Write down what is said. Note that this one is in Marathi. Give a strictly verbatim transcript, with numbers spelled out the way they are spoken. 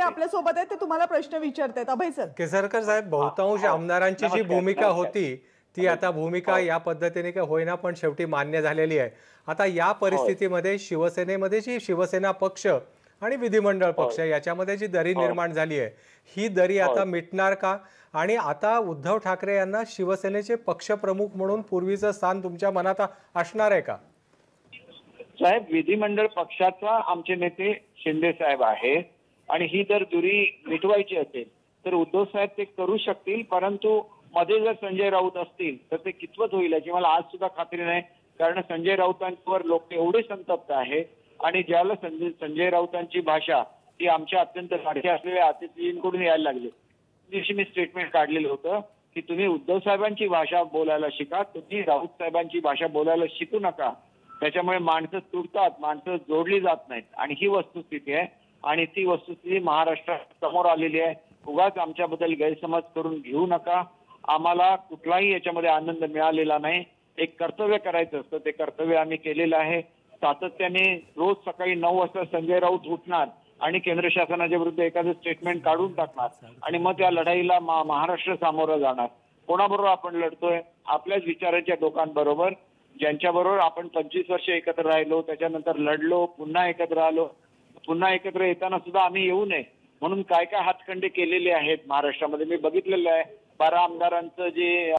आपल्या सोबत आहेत, ते तुम्हाला प्रश्न विचारतायत. अभय सर. केसरकर साहेब, बहुतांश आमदारांची जी भूमिका होती ती आता भूमिका या पद्धतीने का होईना पण शेवटी मान्य झालेली आहे. आता या परिस्थितीमध्ये शिवसेनेमध्ये जी शिवसेना पक्ष आणि विधिमंडळ पक्ष याच्यामध्ये जी दरी निर्माण झाली आहे, ही दरी आता मिटणार का? आणि आता उद्धव ठाकरे यांना शिवसेनेचे पक्षप्रमुख म्हणून पूर्वीचं स्थान तुमच्या मनात असणार आहे का? साहेब, विधिमंडळ पक्षाचा आमचे नेते शिंदे साहेब आहे आणि ही जर दुरी मिटवायची असेल तर उद्धव साहेब ते करू शकतील, परंतु मध्ये जर संजय राऊत असतील तर ते कितपत होईल याची मला आज सुद्धा खात्री नाही. कारण संजय राऊतांवर लोक एवढे संतप्त आहे आणि ज्याला संजय संजय राऊतांची भाषा ही आमच्या अत्यंत लाडके असलेल्या अतिथींकडून यायला लागली. दिवशी मी स्टेटमेंट काढलेलं होतं की तुम्ही उद्धव साहेबांची भाषा बोलायला शिका, तुम्ही राऊत साहेबांची भाषा बोलायला शिकू नका. त्याच्यामुळे माणसं तुटतात, माणसं जोडली जात नाहीत आणि ही वस्तुस्थिती आहे. आणि ती वस्तुस्थिती महाराष्ट्रात समोर आलेली आहे. उगाच आमच्याबद्दल गैरसमज करून घेऊ नका. आम्हाला कुठलाही याच्यामध्ये आनंद मिळालेला नाही. एक कर्तव्य करायचं असतं, ते कर्तव्य आम्ही केलेलं आहे. सातत्याने रोज सकाळी नऊ वाजता संजय राऊत उठणार आणि केंद्र शासनाच्या विरुद्ध एखादं स्टेटमेंट काढून टाकणार आणि मग त्या लढाईला महाराष्ट्र सामोरं जाणार. कोणाबरोबर आपण लढतोय? आपल्याच विचाराच्या लोकांबरोबर, ज्यांच्याबरोबर आपण पंचवीस वर्ष एकत्र राहिलो, त्याच्यानंतर लढलो, पुन्हा एकत्र आलो. पुन्हा एकत्र येताना सुद्धा आम्ही येऊ नये म्हणून काय काय हातखंडे केलेले आहेत महाराष्ट्रामध्ये मी बघितलेलं आहे. बारा आमदारांचं जे